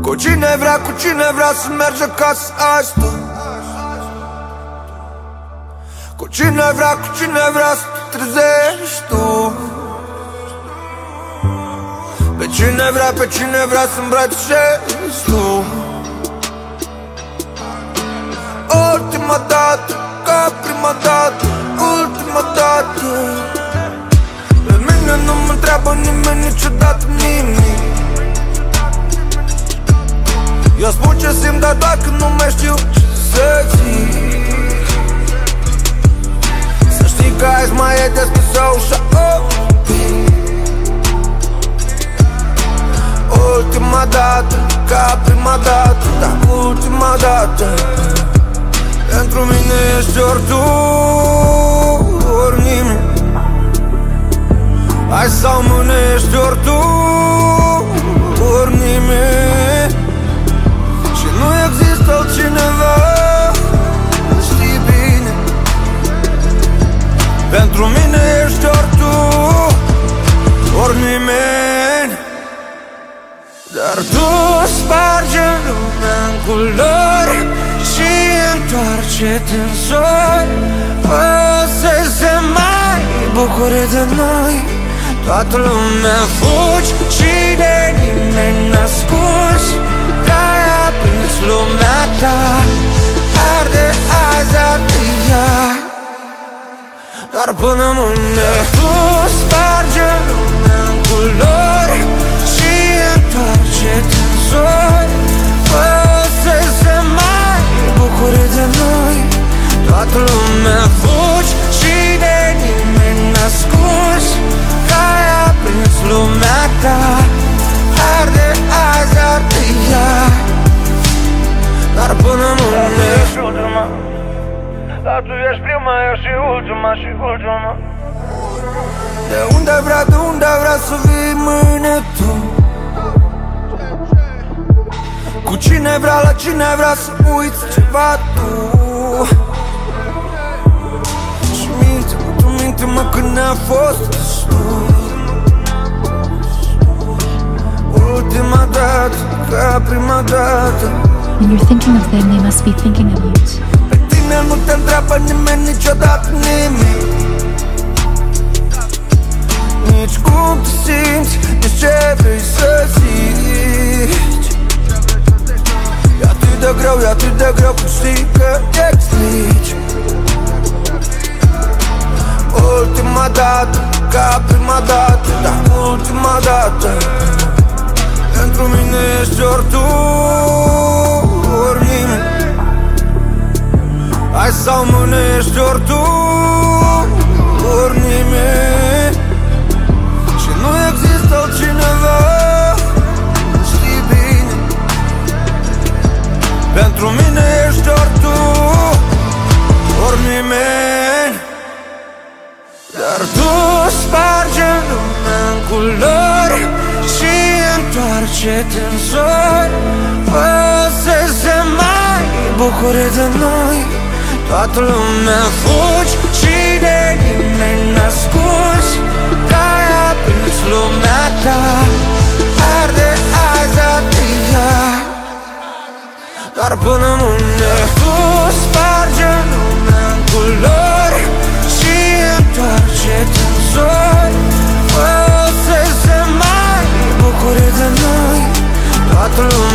Cu cine vrea să merge acasă azi tu. Cu cine vrea să te trezești tu. Pe cine vrea să îmbrățișezi tu. Ultima dată, ca prima dată, ultima dată. Pe mine nu mă întreabă nimeni niciodată nimic. Eu spun ce simt, dar doar când nu mai știu ce să zic. Să știi că azi mai e deschisă ușa ochii. Ultima dată, ca prima dată, dar ultima dată. Pentru mine ești ori tu, ori nimeni. Hai sau mâine ești ori tu, ori nimeni. Și nu există altcineva, știi bine. Pentru mine ești ori tu, ori nimeni. Dar tu spargi lumea în culori și întoarce-te în sori. O să se mai bucure de noi. Toată lumea fugi și de nimeni n-ascunzi. Că-ai aprins lumea ta, arde azi ardia. Dar până mâine tu spargi lumea în culori și întoarce-te în sori. O să se mai bucure de noi. Toată lumea fugi și de nimeni n-ascunzi. Că-ai aprins lumea ta, arde azi ardia. Dar până mâine ești ultima, dar tu ești prima, eu și ultima și ultima. De unde vrea să vii mâine tu. Cu cine la cine vrea să uiți ceva tu. Și minte-mă când ne-a fost destul. Ultima dată, ca prima dată. When you're thinking of them, they must be thinking of you. Pe tine nu te întreabă nimeni niciodată nimic. Nici cum te simți, nici ce vrei să zici. E atât de greu când știi că explici. Ultima dată, ca prima dată, dar ultima dată. Pentru mine ești ori tu, ori nimeni. Hai sau mâine ești ori tu, ori nimeni. Și nu există altcineva, știi bine. Pentru mine ești ori tu, ori nimeni. Dar tu spargi lumea în culori și întoarce-te în sori. O să se mai bucure de noi. Toată lumea fugi și de nimeni n-ascunzi. Că-ai aprins lumea ta, arde azi ardia. Dar până mâine tu spargi lumea în culori și întoarce-te în sori. O să se mai bucure de noi. Toată lumea